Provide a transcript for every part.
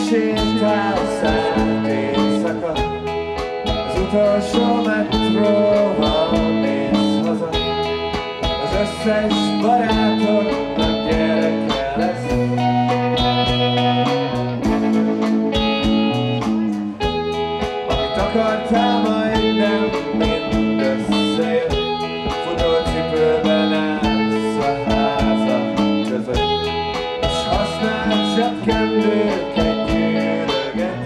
sétál szállt éjszaka, az utolsó metróval mész haza, az összes barátodnak gyereke lesz. Amit akartál, majdnem mind összejön, futócipőben állsz a házak között, és használt zsebkendőket gyűröget.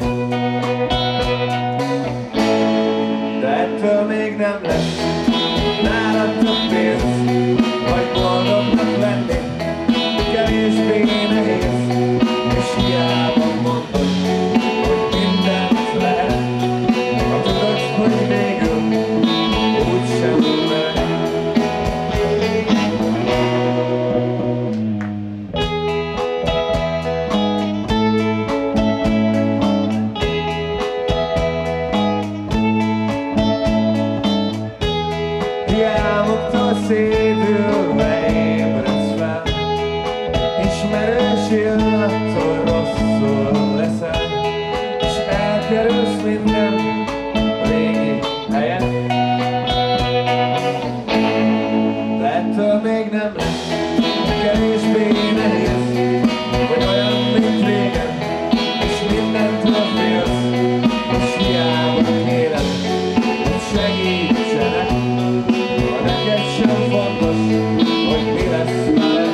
De ettől még nem lesz nálad több pénz, vagy boldognak lenni kevésbé nehéz, és hiába mondod, hogy mindent lehet, ha tudod, hogy végül úgysem lehet. Álmoktól szédülve ébredsz fel, ismerős illattól rosszul leszel, és elkerülsz minden régi helyen. De ettől még nem lesz kevésbé nehéz, vagy olyan, mint régen, és mindentől félsz, és hiába kérem, hogy segítsenek. Neked sem fontos, hogy mi lesz veled.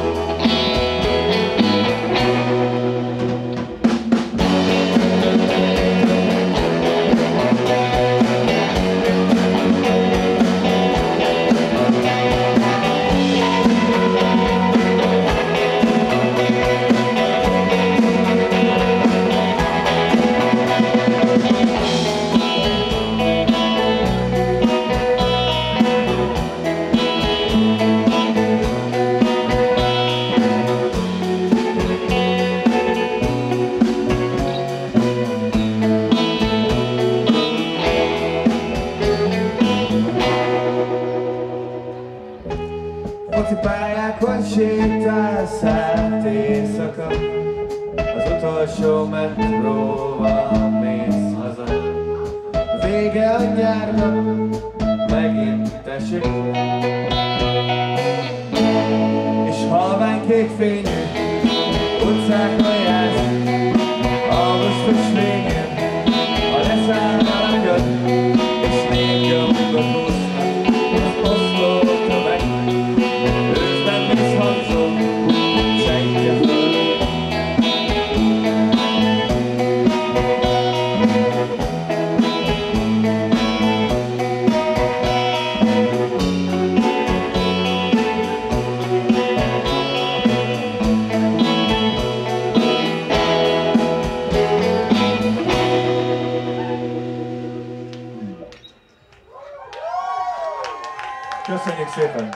Focipályákon sétálsz át éjszaka, az utolsó metróval mész haza. Vége a nyárnak, megint esik, és halványkék fényű utcákon jársz. Augusztus végén, ha leszáll a langyod, és népgyomgot úsznak az oszlótömeg. Őszben visszhangzó, sejtje föl. Köszönjük szépen!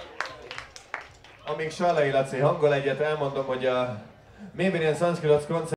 Amíg Sallai Laci hangol egyet, elmondom, hogy a Maybe in Sanskrit koncert